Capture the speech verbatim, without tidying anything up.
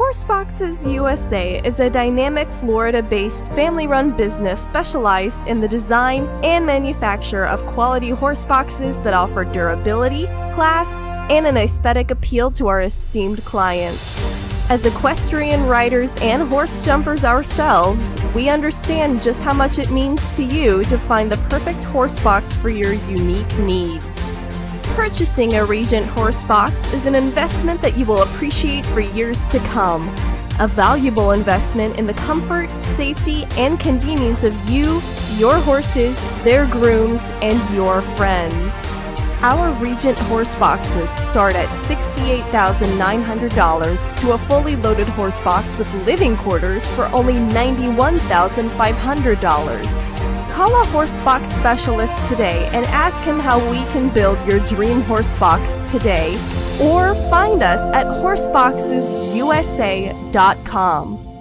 Horseboxes U S A is a dynamic Florida-based family-run business specialized in the design and manufacture of quality horseboxes that offer durability, class, and an aesthetic appeal to our esteemed clients. As equestrian riders and horse jumpers ourselves, we understand just how much it means to you to find the perfect horsebox for your unique needs. Purchasing a Regent Horsebox is an investment that you will appreciate for years to come. A valuable investment in the comfort, safety, and convenience of you, your horses, their grooms, and your friends. Our Regent Horseboxes start at sixty-eight thousand nine hundred dollars to a fully loaded horsebox with living quarters for only ninety-one thousand five hundred dollars. Call a horsebox specialist today and ask him how we can build your dream horsebox today, or find us at horseboxes U S A dot com.